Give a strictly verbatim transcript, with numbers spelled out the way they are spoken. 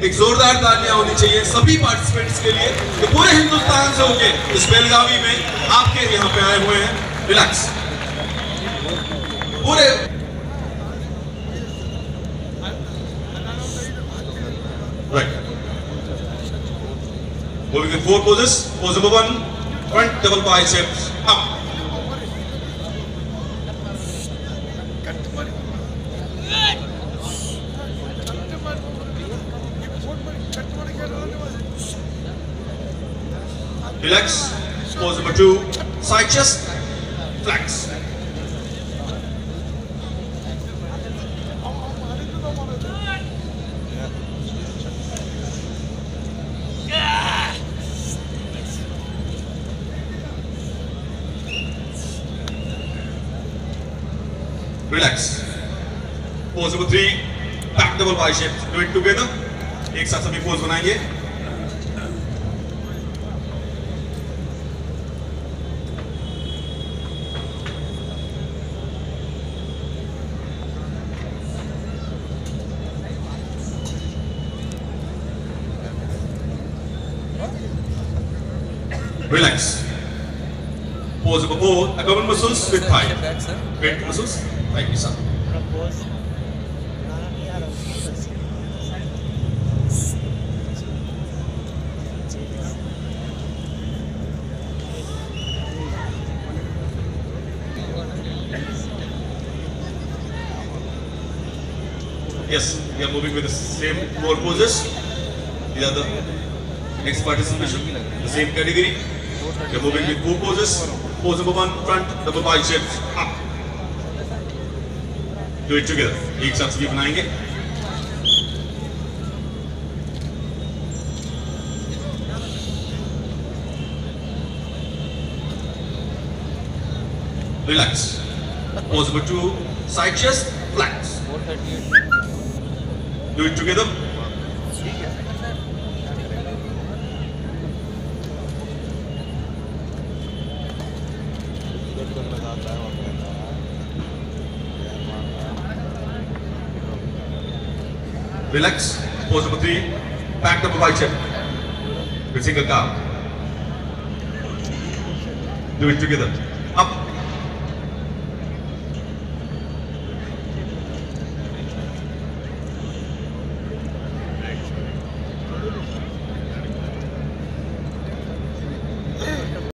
एक जोरदार तालियां होनी चाहिए सभी पार्टिसिपेंट्स के लिए जो पूरे हिंदुस्तान से होके इस बेलगावी में आपके यहाँ पे आए हुए हैं। रिलैक्स पूरे right. Moving in four poses. Pose number one, front double biceps up. Relax. Pose number two, side chest, flex. Relax. Pose number three, back double biceps. Do it together. एक साथ सभी पोज बनाएंगे। Relax. Pose number four, abdominal muscles with thigh. Pec muscles, thigh के साथ. Yes, we are moving with the same four poses. These are the next participation, the same category. We are moving with four poses. Pose number one, front double biceps up. Do it together. एक साथ सभी बनाएंगे. Relax. Pose number two, side chest, flex. Do it together. Relax. Pose number three. Back double bicep with single cow. Do it together.